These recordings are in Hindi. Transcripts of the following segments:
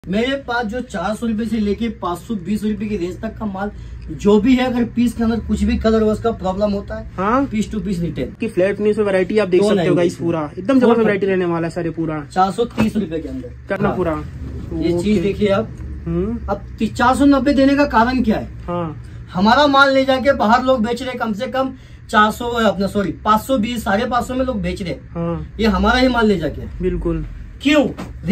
मेरे पास जो 400 रुपए से लेके 520 रुपए की रेंज तक का माल जो भी है, अगर पीस के अंदर कुछ भी कलर वॉश का प्रॉब्लम होता है, हाँ, पीस टू पीस रिटेल की फ्लैट में वैरायटी आप देख सकते हो गाइस। पूरा एकदम जबरदस्त वैरायटी रहने वाला है। सारे पूरा 430 रुपए के अंदर करना। हाँ। पूरा ये चीज देखिए आप। अब 490 देने का कारण क्या है? हाँ, हमारा माल ले जाके बाहर लोग बेच रहे कम से कम 400 अपना 520 550 में लोग बेच रहे। हाँ। ये हमारा ही माल ले जाके। बिल्कुल। क्यों?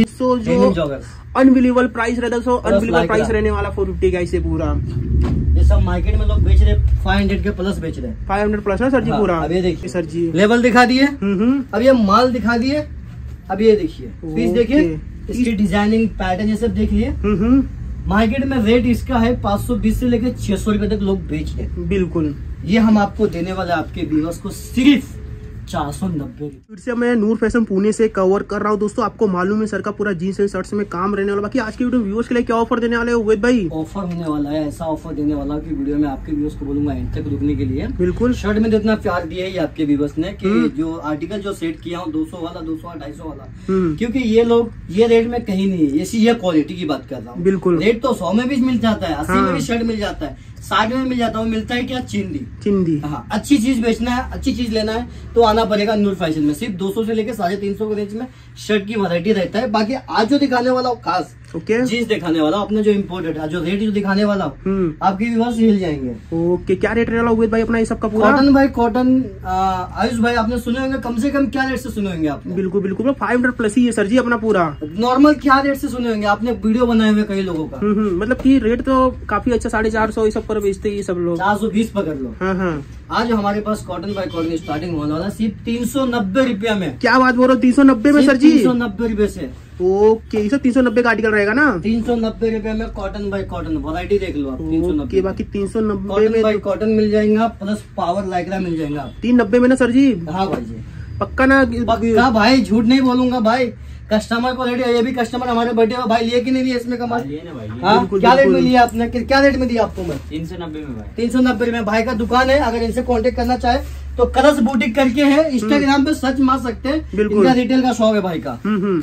जो अनबिलीवेबल प्राइस रहता है, अनबिलीवेबल प्राइस रहने वाला 450 का इसे पूरा। ये सब मार्केट में लोग बेच रहे 500 के प्लस बेच रहे हैं। 500 प्लस ना सर जी। पूरा अब ये देखिए सर जी, लेवल दिखा दिए। अब ये माल दिखा दिए। अब ये देखिए पीस, देखिए इसकी डिजाइनिंग पैटर्न ये सब देखिए। मार्केट में रेट इसका है 520 से लेकर 600 रुपए तक लोग बेच रहे हैं। बिल्कुल। ये हम आपको देने वाले आपके व्यूअर्स को सिर्फ 490। फिर से मैं नूर फैशन पुणे से कवर कर रहा हूँ। दोस्तों आपको मालूम है सर का पूरा जीन्स एंड शर्ट्स में काम रहने वाला। बाकी आज की वीडियो व्यूअर्स के लिए क्या ऑफर देने वाले हो उवैद भाई? ऑफर होने वाला है, ऐसा ऑफर देने वाला कि वीडियो में आपके व्यूअर्स को बोलूंगा एंड तक रुकने के लिए। बिल्कुल। शर्ट में जितना प्यार दिया है आपके व्यूअर्स ने कि जो आर्टिकल जो सेट किया हूँ 200 वाला 200 250 वाला, क्योंकि ये लोग ये रेट में कहीं नहीं है। ये क्वालिटी की बात कर रहा हूँ। बिल्कुल। रेट तो 100 में भी मिल जाता है, 80 में भी शर्ट मिल जाता है, 60 में मिल जाता है। मिलता है क्या? चिंदी। हाँ, अच्छी चीज बेचना है, अच्छी चीज लेना है तो आना पड़ेगा नूर फैशन में। सिर्फ 200 से लेकर 350 के रेंज में शर्ट की वैरायटी रहता है। बाकी आज जो दिखाने वाला हूँ खास जीन्स दिखाने वाला अपना जो इम्पोर्टेड है, जो रेट जो दिखाने वाला हूँ आपके व्यूअर्स हिल जाएंगे। ओके, क्या रेट रहने वाला उवैद भाई अपना ये सब का पूरा? कॉटन भाई कॉटन। आयुष भाई आपने सुने होंगे, कम से कम क्या रेट से सुने होंगे आपने? बिल्कुल बिल्कुल 500 प्लस ही है सर जी अपना पूरा। नॉर्मल क्या रेट से सुने होंगे आपने? वीडियो बनाए हुए कई लोगों का। मतलब की रेट तो काफी अच्छा 450 ये सब पर बेचते ही सब लोग। 420 पकड़ लो। आज हमारे पास कॉटन बाय कॉटन स्टार्टिंग होने वाला सिर्फ 390 रुपया में। क्या बात बोल रहे हो? 390 में सर जी? 390 रुपए से। ओके, ये सब 390 का आर्टिकल रहेगा ना? 390 रुपए में कॉटन बाय कॉटन वैरायटी देख लो आप। 390 बाकी 390 में बाय कॉटन मिल जाएगा, प्लस पावर लाइक्रा मिल जाएगा। 390 में ना सर जी? हाँ भाई जी, पक्का ना? पक्का भाई, झूठ नहीं बोलूंगा भाई। कस्टमर को रेट, ये भी कस्टमर हमारे बर्थडे में भाई लिए कि नहीं लिए इसमें कमाल? हाँ, क्या रेट में लिया आपने? क्या रेट में दिया आपको मैं? 390 में भाई। 390 में भाई का दुकान है। अगर इनसे कांटेक्ट करना चाहे तो कलर्स बुटीक करके है, इंस्टाग्राम पे सर्च मार सकते हैं। इनका रिटेल का शॉप है भाई का।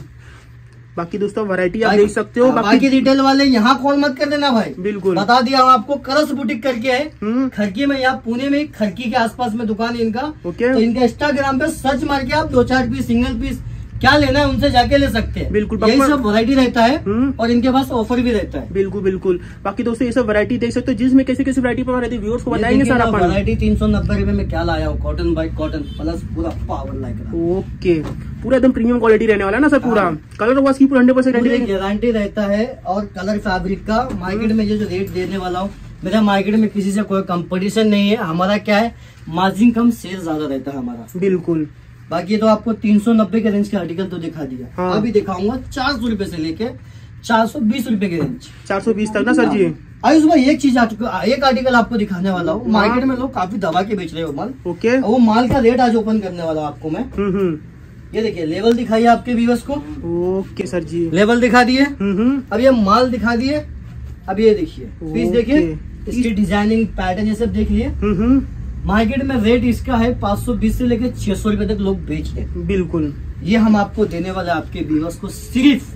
बाकी दोस्तों वैरायटी आप देख सकते हो। बाकी रिटेल वाले यहाँ कॉल मत कर देना भाई। बिल्कुल बता दिया हम आपको, कलर्स बुटीक करके है खड़की में, यहाँ पुणे में खड़की के आसपास में दुकान है इनका। तो इनका इंस्टाग्राम पे सर्च मार के आप 2-4 पीस सिंगल पीस क्या लेना है उनसे जाके ले सकते हैं। बिल्कुल, यही सब वैरायटी रहता है और इनके पास ऑफर भी रहता है। बिल्कुल बिल्कुल। बाकी दोस्तों ये सब वैरायटी देख सकते हो, जिसमें कैसे कैसे वैरायटी पर रहती है व्यूअर्स को बताएंगे सर अपन। वैरायटी 390 रुपए में क्या लाया हूँ, कॉटन बाय कॉटन प्लस पूरा पावर लाइक्रा। ओके, पूरा एकदम प्रीमियम क्वालिटी रहने वाला है ना सर पूरा? कलर वॉश की पूरा 100% गारंटी रहता है। और कलर फैब्रिक का मार्केट में ये जो रेट देने वाला हूँ, मेरा मार्केट में किसी से कोई कंपटीशन नहीं है। हमारा क्या है, मार्जिन कम सेल ज्यादा रहता है हमारा। बिल्कुल। बाकी तो आपको 390 के रेंज के आर्टिकल तो दिखा दिया। हाँ। अभी दिखाऊंगा 400 रुपए से लेके 420 रुपए के रेंज, 420 तक ना सर जी? आयुष भाई एक चीज एक आर्टिकल आपको दिखाने वाला हूँ। मार्केट में लोग काफी दबा के बेच रहे हो माल। ओके, वो माल का रेट आज ओपन करने वाला आपको मैं। ये देखिए लेवल दिखाइए आपके व्यूअर्स को। ओके सर जी, लेवल दिखा दिए। अब ये माल दिखा दिए। अब ये देखिए पीस, देखिए इसकी डिजाइनिंग पैटर्न ये सब देखिए। मार्केट में रेट इसका है 520 से लेकर 600 रुपए तक लोग बेच रहे हैं। बिल्कुल। ये हम आपको देने वाले आपके व्यूअर्स को सिर्फ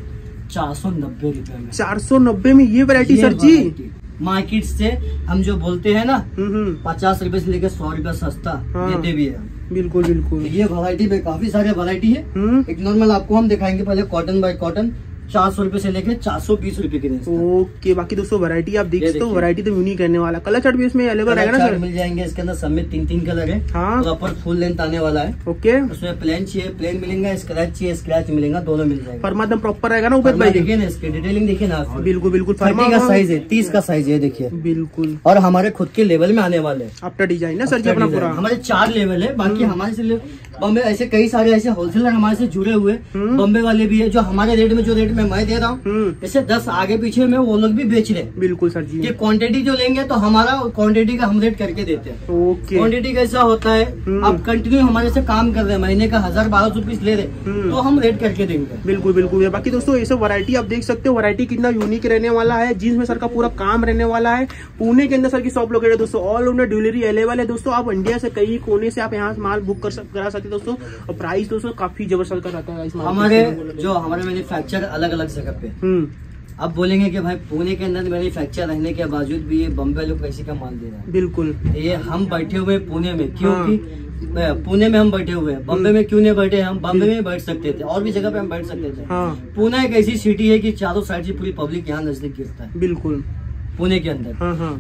490 रुपए में। 490 में ये वैरायटी सर जी? मार्केट से हम जो बोलते हैं ना 50 रुपए से लेकर 100 रुपए सस्ता देते भी है। बिल्कुल बिल्कुल। ये वैरायटी में काफी सारे वैरायटी है। एक नॉर्मल आपको हम दिखाएंगे पहले कॉटन बाय कॉटन 400 रुपए से लेकर 420 रुपए की रेंज। ओके, बाकी दोस्तों वैरायटी आप देख सकते हो। वैरायटी तो यूनिक रहने वाला। कलर चार्ट भी इसमें अवेलेबल रहेगा ना सर? मिल जाएंगे इसके अंदर सब में 3-3 कलर है। हाँ, प्रॉपर फुल लेंथ आने वाला है। ओके, उसमें प्लेन चाहिए प्लेन मिलेगा, स्क्रैच चाहिए स्क्रैच मिलेगा, दोनों मिल जाएगा। फर्मा एकदम प्रॉपर रहेगा ना उवैद भाई? देखिए ना इसकी डिटेलिंग देखिए ना। बिल्कुल बिल्कुल। 30 का साइज है, 30 का साइज है देखिए। बिल्कुल। और हमारे खुद के लेवल में आने वाले आफ्टर डिजाइन ना सर जी अपना पूरा? हमारे 4 लेवल है। बाकी हमारे से बॉम्बे ऐसे कई सारे ऐसे होलसेलर हमारे से जुड़े हुए बॉम्बे वाले भी है, जो हमारे रेट में जो रेट में मैं दे रहा हूँ जैसे 10 आगे पीछे में वो लोग भी बेच रहे हैं। बिल्कुल सर जी। ये क्वांटिटी जो लेंगे तो हमारा क्वांटिटी का हम रेट करके देते हैं। ओके, क्वांटिटी कैसा होता है, आप कंटिन्यू हमारे से काम कर रहे हैं, महीने का 1000-1200 पीस ले रहे तो हम रेट करके देंगे। बिल्कुल बिल्कुल। बाकी दोस्तों ये सब वैरायटी आप देख सकते हो। वैरायटी कितना यूनिक रहने वाला है। जीन्स में सर का पूरा काम रहने वाला है। पुणे के अंदर सर की शॉप लोकेटेड है दोस्तों। ऑल ओवर डिलीवरी अवेलेबल है दोस्तों। आप इंडिया से कई कोने से आप यहाँ माल बुक करा सकते हैं दोस्तों। और प्राइस दोस्तों काफी जबरदस्त का रहता है। हमारे मैन्युफैक्चर अलग अलग जगह पे अब बोलेंगे कि भाई पुणे के अंदर मैन्युफैक्चर रहने के बावजूद भी ये बम्बे लोग कैसे का माल दे रहा है। बिल्कुल, ये हम बैठे हुए पुणे में, क्योंकि पुणे में हम बैठे हुए हैं, बम्बे में क्यों नहीं बैठे? हम बम्बे में बैठ सकते थे, और भी जगह पे हम बैठ सकते थे। पुणे एक ऐसी सिटी है कि चारों साइड से पूरी पब्लिक यहाँ नजदीक गिरता है। बिल्कुल, पुणे के अंदर।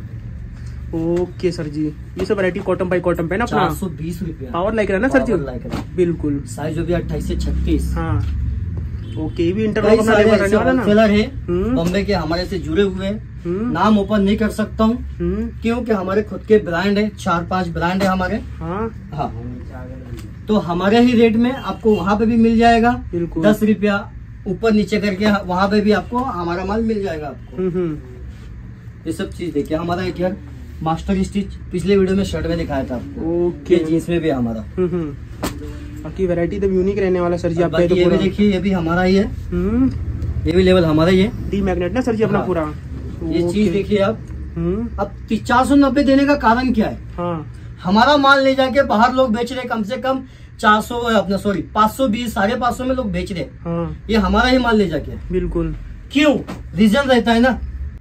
ओके सर जी, ये सब वैरायटी कॉटन बाई कॉटन पे ना 420 रुपया। पावर लाइक रहा ना सर जी? बिल्कुल, साइज जो भी 28 से 36। ओके, ये भी इंटरलॉक है बॉम्बे के, हमारे से जुड़े हुए हैं। नाम ओपन नहीं कर सकता हूँ क्योंकि हमारे खुद के ब्रांड है, 4-5 ब्रांड है हमारे। हाँ, तो हमारे ही रेट में आपको वहाँ पे भी मिल जाएगा। 10 रुपया ऊपर नीचे करके वहाँ पे भी आपको हमारा माल मिल जाएगा आपको। ये सब चीज देखिए, हमारा एक यार मास्टर स्टिच पिछले वीडियो में शर्ट में दिखाया था आपको, जीन्स में भी हमारा। बाकी वैरायटी तो यूनिक रहने वाला सर जी। आप ये भी देखिए, ये भी हमारा ही है, ये भी लेवल हमारा ही है। डी मैग्नेट ना सर जी अपना पूरा। ये चीज देखिए आप। अब 490 देने का कारण क्या है? हमारा माल ले जाके बाहर लोग बेच रहे कम से कम 400 अपना 520 550 में लोग बेच रहे। ये हमारा ही माल ले जाके। बिल्कुल, क्यों? रीजन रहता है ना,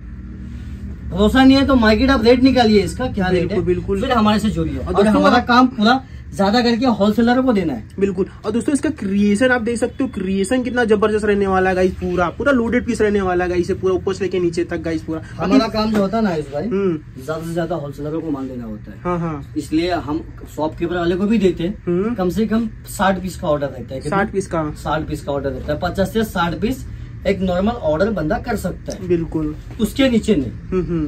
भरोसा नहीं है तो मार्केट आप रेट निकालिए इसका क्या रेट है, बिल्कुल फिर हमारे से जुड़िए। और हमारा काम पूरा ज्यादा करके होलसेलर को देना है। बिल्कुल। और दोस्तों इसका क्रिएशन आप देख सकते हो, क्रिएशन कितना जबरदस्त रहने वाला है गाइस। पूरा लोडेड पीस रहने वाला है गाइस, पूरा ऊपर से लेके नीचे तक गाइस। पूरा हमारा काम जो होता है ना इस भाई, ज्यादा से ज्यादा होलसेलरों को माल देना होता है। इसलिए हम शॉपकीपर वाले को भी देते हैं। कम से कम 60 पीस का ऑर्डर रहता है। 60 पीस का ऑर्डर रहता है। 50 से 60 पीस एक नॉर्मल ऑर्डर बंदा कर सकता है। बिल्कुल, उसके नीचे नहीं।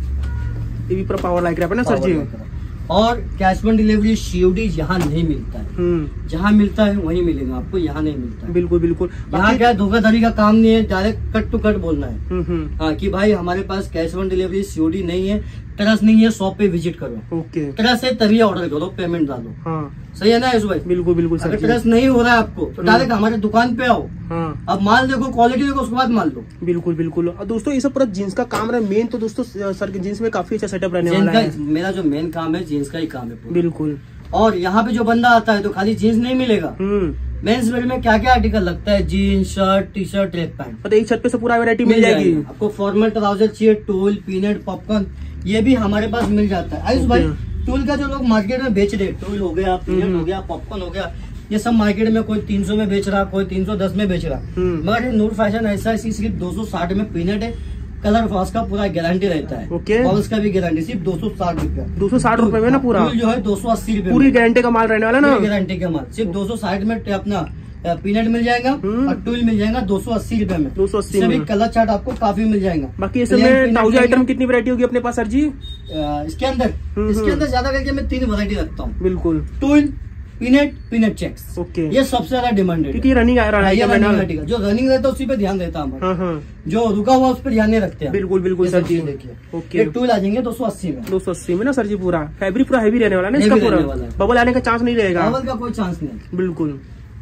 ये भी पूरा पावर लाइक रहा है ना सर जी। और कैश ऑन डिलीवरी COD यहाँ नहीं मिलता है। जहाँ मिलता है वहीं मिलेगा आपको, यहाँ नहीं मिलता है। बिल्कुल। यहाँ क्या धोखाधड़ी का काम नहीं है, डायरेक्ट कट टू कट बोलना है। हाँ, कि भाई हमारे पास कैश ऑन डिलीवरी COD नहीं है, ट्रस्ट नहीं है, शॉप पे विजिट करो। ओके, ट्रस्ट है तभी ऑर्डर करो, पेमेंट डालो। सही है ना यश भाई? बिल्कुल सर। अगर ट्रस्ट नहीं हो रहा है आपको तो डायरेक्ट हमारे दुकान पे आओ। अब माल देखो, क्वालिटी देखो, उसके बाद माल लो। बिल्कुल। और दोस्तों ये सब पूरा जींस का काम है मेन। तो दोस्तों सर के जींस में काफी अच्छा सेटअप रहने वाला है। मेरा जो मेन काम है जींस का ही काम है। बिल्कुल। और यहाँ पे जो बंदा आता है तो खाली जीन्स नहीं मिलेगा। मेंस वेयर में क्या क्या आर्टिकल लगता है? Jeans, shirt, T shirt, track pant. तो एक छत पे से पूरा वैरायटी मिल जाएगी आपको। फॉर्मल ट्राउजर चाहिए, टूल, पीनट, पॉपकॉर्न, ये भी हमारे पास मिल जाता है। आयुष भाई, टूल का जो लोग मार्केट में बेच रहे, टूल हो गया, पीनट हो गया, पॉपकॉर्न हो गया, ये सब मार्केट में कोई 300 में बेच रहा, कोई 310 में बेच रहा। मगर नूर फैशन ऐसा है, सिर्फ 260 में पीनट है। कलर वॉश का पूरा गारंटी रहता है। बॉल्स का भी गारंटी, सिर्फ 260 रुपया। 260 रुपए में ना पूरा जो है 280 रुपए। पूरी गारंटी का माल रहने वाला ना। गारंटी का माल सिर्फ 260 में अपना पीनट मिल जाएगा और टूल मिल जाएगा 280 रुपए में। 280 में कलर चार्ट आपको काफी मिल जाएगा। बाकी इसमें ट्राउजर आइटम कितनी वैरायटी होगी अपने पास सर जी? इसके अंदर ज्यादा करके मैं 3 वैरायटी रखता हूँ। बिल्कुल, टूल, पीनट चेक्स। ओके, ये सबसे ज्यादा डिमांड है क्योंकि रनिंग आर्टिकल जो रनिंग रहता है उसी पे ध्यान देता है। जो रुका हुआ उस पर ध्यान नहीं रखते हैं। बिल्कुल सर जी। देखिए, ओके, टूल आ जाएंगे 280 में ना सर जी। पूरा फैब्रिक पूरा हैवी रहने वाला ना इसका। पूरा बबल आने का चांस नहीं रहेगा। बबल का कोई चांस नहीं। बिल्कुल।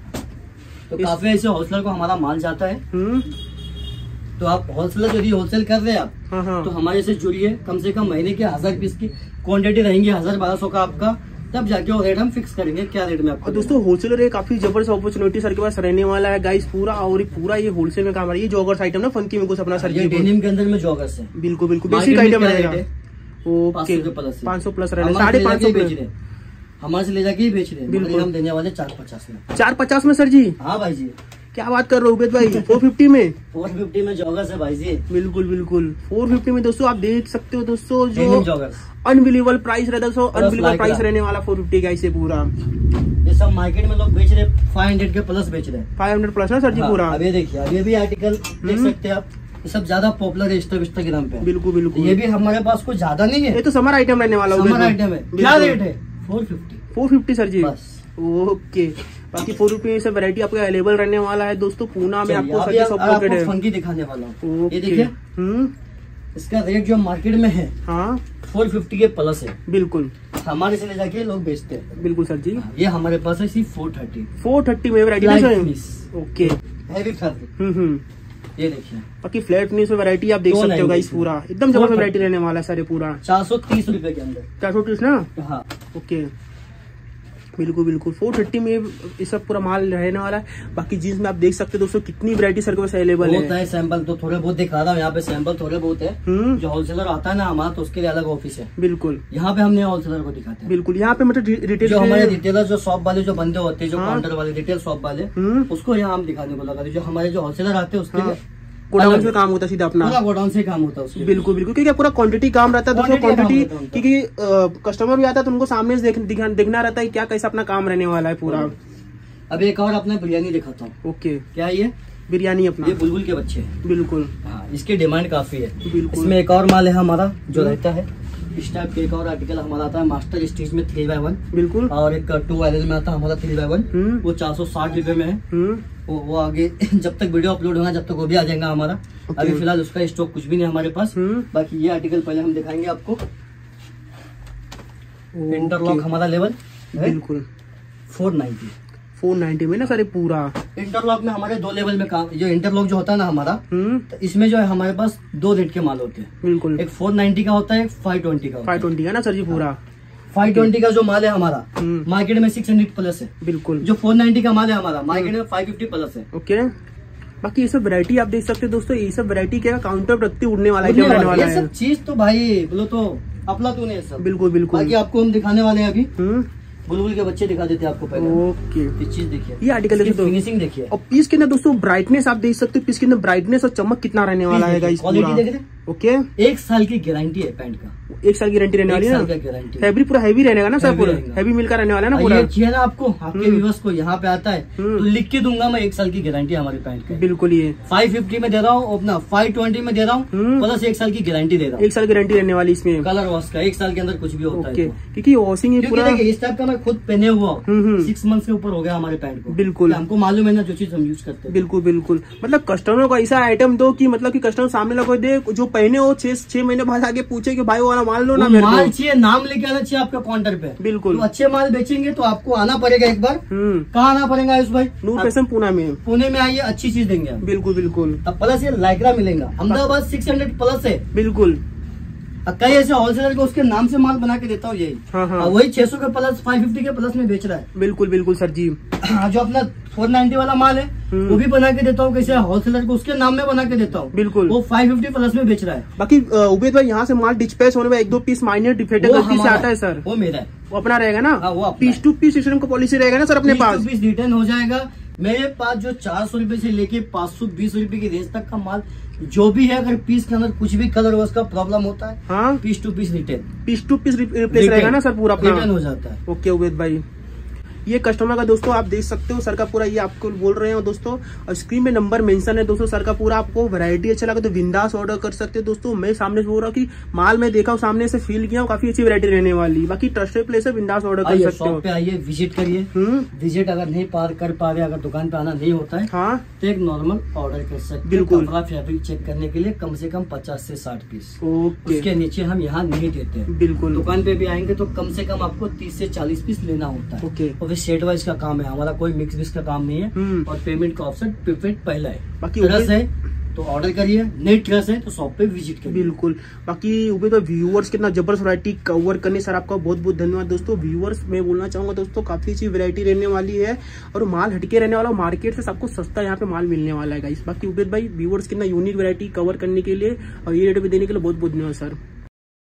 तो काफी ऐसे होलसेलर को हमारा माल जाता है। तो आप होलसेलर यदि होलसेल कर रहे हैं आप, तो हमारे से जुड़िए। कम से कम महीने के 1000 पीस की क्वांटिटी रहेंगी, 1000-1200 का आपका, तब जाके वो रेट हम फिक्स करेंगे क्या रेट में आपको। और दोस्तों होलसेलर काफी जबरदस्त अपॉर्चुनिटी सर के पास रहने वाला है गाइस पूरा। और पूरा ये होलसेल में काम आ रहा है। ये जॉगर्स आइटम ना फंकी में कुछ अपना सर जी, डेनिम के अंदर में जॉगर्स है। बिल्कुल बेसिक आइटम रहेगा। ओके, 500 प्लस रहने, 550 बेच रहे, हमारे से ले जाके ही बेच रहे हैं। बिल्कुल, हम देने वाले 450 में। 450 में सर जी? हाँ भाई जी, क्या बात कर रहे हो उबेद भाई? 450 में? 450 में जॉगर्स है भाई जी। बिल्कुल 450 में दोस्तों आप देख सकते हो दोस्तों, जो अनबिलीवेबल प्राइस रहता है। अनबिलीवेबल प्राइस रहने वाला 450 का इसे पूरा। ये सब मार्केट में लोग बेच रहे 500 के प्लस बेच रहे हैं। 500 प्लस ना सर जी पूरा। अब ये देखिए, अब ये भी आर्टिकल देख सकते हैं आप, ये सब ज्यादा पॉपुलर है इंस्टाग्राम पे। बिल्कुल। ये भी हमारे पास कुछ ज्यादा नहीं है। ये तो समर आइटम रहने वाला। समर आइटम है। क्या रेट है? 450 सर जी। ओके, बाकी 450 से वैरायटी आपका अवेलेबल रहने वाला है दोस्तों। पूना में आपको फंकी दिखाने वाला हूँ। ये देखिए, इसका रेट जो मार्केट में है 450 के प्लस है। बिल्कुल, हमारे से ले जाके लोग बेचते हैं। बिल्कुल सर जी। ये हमारे पास है सिर्फ 430 में वैरायटी। Okay, heavy fabric. ये देखिए, बाकी फ्लैट न्यूज में वैरायटी आप देख सकते हो गाइस। पूरा एकदम जबरदस्त वैरायटी रहने वाला है सारे। पूरा 430 रुपए के अंदर। 430 ना? हाँ। ओके, बिल्कुल बिल्कुल 430 में ये सब पूरा माल रहने वाला है। बाकी जीन्स में आप देख सकते हैं दोस्तों कितनी वैरायटी सर के पास अवेलेबल है। सैंपल तो थोड़े बहुत दिखा रहा हूँ, यहाँ पे सैंपल थोड़े बहुत है। जो होलसेलर आता है ना हमारा, तो उसके लिए अलग ऑफिस है। बिल्कुल, यहाँ पे हमने होलसेलर को दिखाते हैं। बिल्कुल, यहाँ पे मतलब रिटेल जो हमारे रिटेलर जो शॉप वाले जो बंदे होते हैं, जो काउंटर वाले रिटेल शॉप वाले, उसको यहाँ हम दिखाने को लगा। जो हमारे जो होलसेलर आते हैं उसके लिए गोडाउन से काम होता है सीधा अपना, पूरा गोडाउन से काम होता है उसके। बिल्कुल बिल्कुल, क्योंकि पूरा क्वांटिटी काम रहता है दोस्तों, क्वांटिटी, क्योंकि कस्टमर भी आता है तो उनको सामने से देखना रहता है क्या कैसा अपना काम रहने वाला है पूरा। अब एक और अपना बिरयानी दिखाता हूँ। ओके, क्या ये बिरयानी अपना, ये बुलबुल के बच्चे। बिल्कुल, हाँ, इसकी डिमांड काफी है। बिल्कुल, इसमें एक और माल है हमारा जो रहता है इस टाइप के। एक और आर्टिकल हमारा आता है मास्टर स्टिच में 3x1। बिल्कुल, और एक 2L में आता है हमारा 3x1, वो 460 रुपए में है। वो आगे जब तक वीडियो अपलोड होगा जब तक वो भी आ जाएगा हमारा। अभी फिलहाल उसका स्टॉक कुछ भी नहीं हमारे पास। बाकी ये आर्टिकल पहले हम दिखाएंगे आपको। इंटरलॉक हमारा लेवल बिल्कुल 490 में ना सर पूरा। इंटरलॉक में हमारे 2 लेवल में काम, जो इंटरलॉक जो होता है ना हमारा, तो इसमें जो है हमारे पास 2 रेट के माल होते हैं। बिल्कुल, एक 490 का होता है, एक 520 का। 520 का ना सर जी पूरा। 520 का जो माल है हमारा मार्केट में 600 प्लस है। बिल्कुल, जो 490 का माल है हमारा मार्केट में 550 प्लस है। ओके, बाकी ये सब वैरायटी आप देख सकते हैं दोस्तों। ये सब वैरायटी क्या काउंटर पर रखते उड़ने वाला है, क्या रहने वाला है। ये सब चीज तो भाई बोलो तो अपना तो नहीं सब। बिल्कुल बिल्कुल, बाकी आपको हम दिखाने वाले हैं अभी। बुलबुल के बच्चे दिखा देते हैं आपको पहले। ओके, ये चीज देखिए, ये आर्टिकल देखिए, फिनिशिंग देखिए। और पीस के अंदर दोस्तों ब्राइटनेस आप देख सकते हो, पीस के अंदर ब्राइटनेस और चमक कितना रहने वाला है। क्वालिटी देख रहे, ओके, 1 साल की गारंटी है पैंट का। 1 साल की गारंटी रहने वाली है ना। फैब्रिक पूरा हैवी रहने का ना सर, पूरा हैवी मिल का रहने वाला है ना पूरा। ये चाहिए ना आपको, आपके व्यूअर्स को यहाँ पे आता है तो लिख के दूंगा मैं 1 साल की गारंटी हमारे पैंट की। बिल्कुल, ये 550 में दे रहा हूँ, अपना 520 में दे रहा हूँ, प्लस 1 साल की गारंटी दे रहा हूँ। 1 साल की गारंटी रहने वाली इसमें। कलर वॉश का 1 साल के अंदर कुछ भी होता है, क्योंकि वॉशिंग पूरा इस टाइप का मैं खुद पहने हुआ 6 मंथ से ऊपर हो गया हमारे पैंट को। बिल्कुल, हमको मालूम है ना जो चीज हम यूज करते हैं। बिल्कुल बिल्कुल, मतलब कस्टमर को ऐसा आइटम दो कि मतलब कि कस्टमर सामने लगा दे, जो पहने हो 6 महीने बाद आगे पूछे कि भाई वो वाला माल लो ना, माल चाहिए, नाम लेके आना चाहिए आपका काउंटर पे। बिल्कुल, तो अच्छे माल बेचेंगे तो आपको आना पड़ेगा एक बार। कहाँ आना पड़ेगा आयुष भाई? नूर फैशन पुणे में आइए, अच्छी चीज देंगे। बिल्कुल बिल्कुल, अब प्लस ये लाइक्रा मिलेगा, अहमदाबाद 600 प्लस है। बिल्कुल, कई ऐसे होलसेलर को उसके नाम से माल बना के देता हूँ यही। हाँ, वही 600 के प्लस 550 के प्लस में बेच रहा है। बिल्कुल बिल्कुल सर जी। जो अपना 490 वाला माल है वो भी बना के देता हूँ, कैसे होलसेलर को उसके नाम में बना के देता हूँ। बिल्कुल, वो 550 प्लस में बेच रहा है। बाकी उबेद भाई यहाँ से माल डिस्पैच होने में 1-2 पीस माइनर डिफेक्ट गलती से आता है सर, वो मेरा है, वो अपना रहेगा ना। वो पीस टू पीस सिस्टम का पॉलिसी रहेगा ना सर अपने पास। पीस रिटर्न हो जाएगा। मेरे पास जो 400 रुपए से लेके 520 रुपए की रेंज तक का माल जो भी है, अगर पीस के अंदर कुछ भी कलर उसका प्रॉब्लम होता है, हाँ, पीस टू पीस रिप्लेस रहेगा ना सर, पूरा रिटर्न हो जाता है। ओके उबेद भाई, ये कस्टमर का दोस्तों आप देख सकते हो सर का पूरा, ये आपको बोल रहे हो दोस्तों, और स्क्रीन में नंबर मेंशन है दोस्तों सर का पूरा। आपको वैरायटी अच्छा लगा तो बिंदास ऑर्डर कर सकते हो दोस्तों। मैं सामने से बोल रहा हूँ कि माल मैं देखा हूँ, सामने से फील किया हूँ, काफी अच्छी वैरायटी रहने वाली। बाकी ट्रस्टेड प्लेस है, बिंदास ऑर्डर कर सकते हो। पे आइए, विजिट करिए। विजिट अगर नहीं कर पा रहे, अगर दुकान पे आना नहीं होता है, हाँ, तो एक नॉर्मल ऑर्डर कर सकते हैं। बिल्कुल, फैब्रिक चेक करने के लिए कम से कम 50 से 60 पीस। उसके नीचे हम यहाँ नहीं देते। बिल्कुल, दुकान पे भी आएंगे तो कम से कम आपको 30 से 40 पीस लेना होता है। और फिर सेट वाइज का काम है हमारा, कोई मिक्स बिक्स का काम नहीं है। और पेमेंट का ऑप्शन प्रीपेड पहला है। बाकी ट्रस्ट है तो ऑर्डर करिए, नहीं ट्रस्ट है तो शॉप पे विजिट करिए। बिल्कुल, बाकी उबे तो व्यूअर्स कितना जबरदस्त वैरायटी कवर करने सर आपका बहुत बहुत धन्यवाद दोस्तों। व्यूअर्स मैं बोलना चाहूंगा दोस्तों, काफी अच्छी वैरायटी रहने वाली है और माल हटके रहने वाला, मार्केट से सबको सस्ता यहाँ पे माल मिलने वाला है गाइस। बाकी उबेद भाई व्यूअर्स कितना यूनिक वैरायटी कवर करने के लिए और ये रेट भी देने के लिए बहुत बहुत धन्यवाद सर।